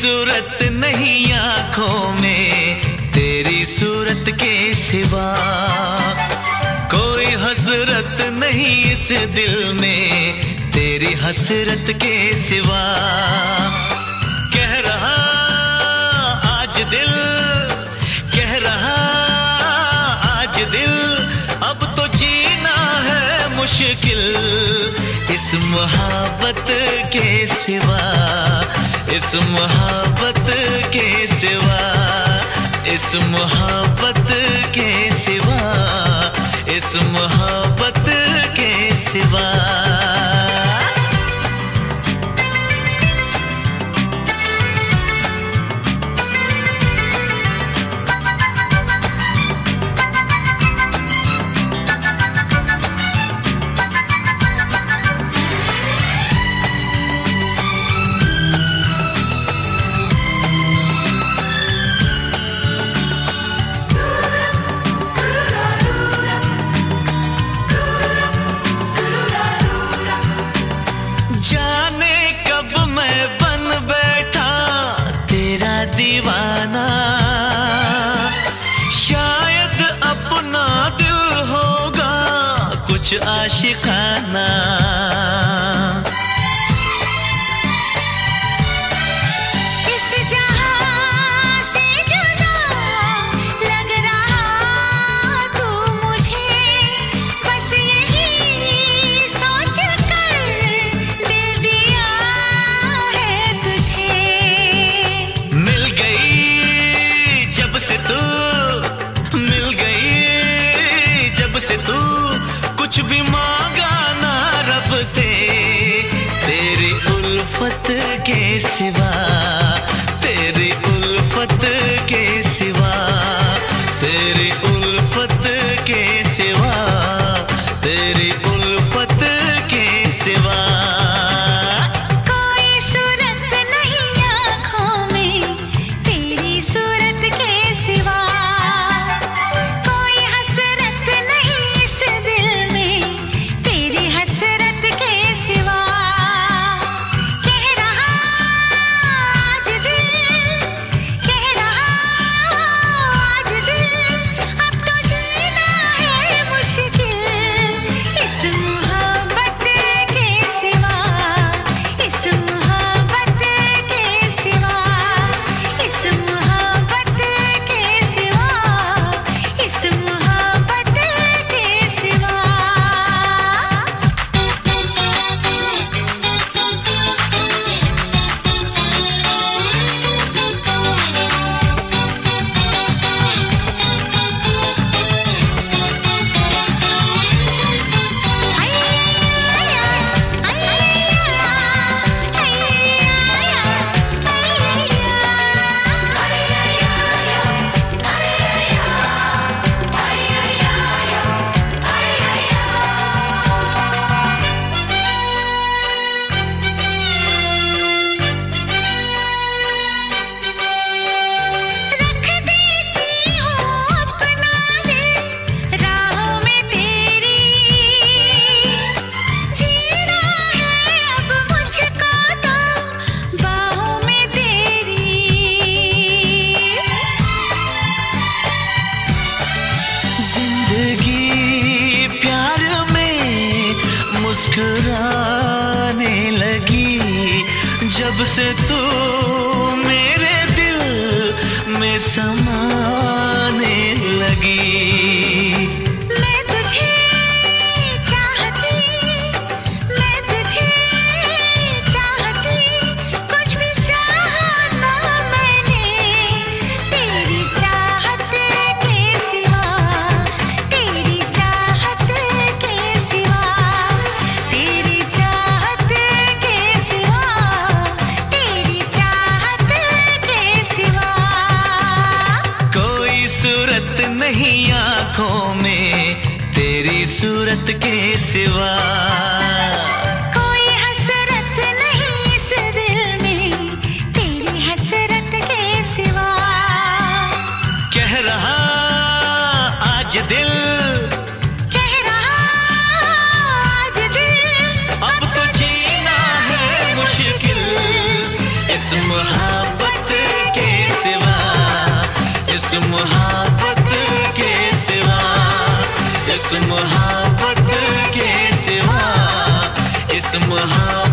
सूरत नहीं आंखों में तेरी सूरत के सिवा, कोई हसरत नहीं इस दिल में तेरी हसरत के सिवा। कह रहा आज दिल, कह रहा आज दिल, अब तो जीना है मुश्किल इस मोहब्बत के सिवा, इस मोहब्बत के सिवा, इस मोहब्बत के सिवा, इस मोहब्बत के सिवा। जाने कब मैं बन बैठा तेरा दीवाना, शायद अपना दिल होगा कुछ आशिकाना। कुछ भी मांगा ना रब से तेरी उल्फत के सिवा, तेरी उल्फत के सिवा, तेरी उल्फत के सिवा, तेरी उल्फत के सिवा। कोई सूरत नहीं आँखों में तेरी सूरत के सिवा, मुस्कुराने लगी जब से तू मेरे दिल में समाने लगी। मैं तुझे चाहती, मैं तुझे चाहती, कुछ भी चाहा ना मैंने तेरी चाहत के सिवा, तेरी चाहत के सिवा, तेरी चाहत के सिवा, तेरी चाहत के सिवा। कोई सूरत नहीं आंखों में तेरी सूरत के सिवा, कोई हसरत नहीं इस दिल में तेरी हसरत के सिवा। कह रहा आज दिल, कह रहा आज दिल, अब तो जीना है मुश्किल इस मोहब्बत इस मोहब्बत के सिवा, इस मोहब्बत के सिवा, इस मोहब्बत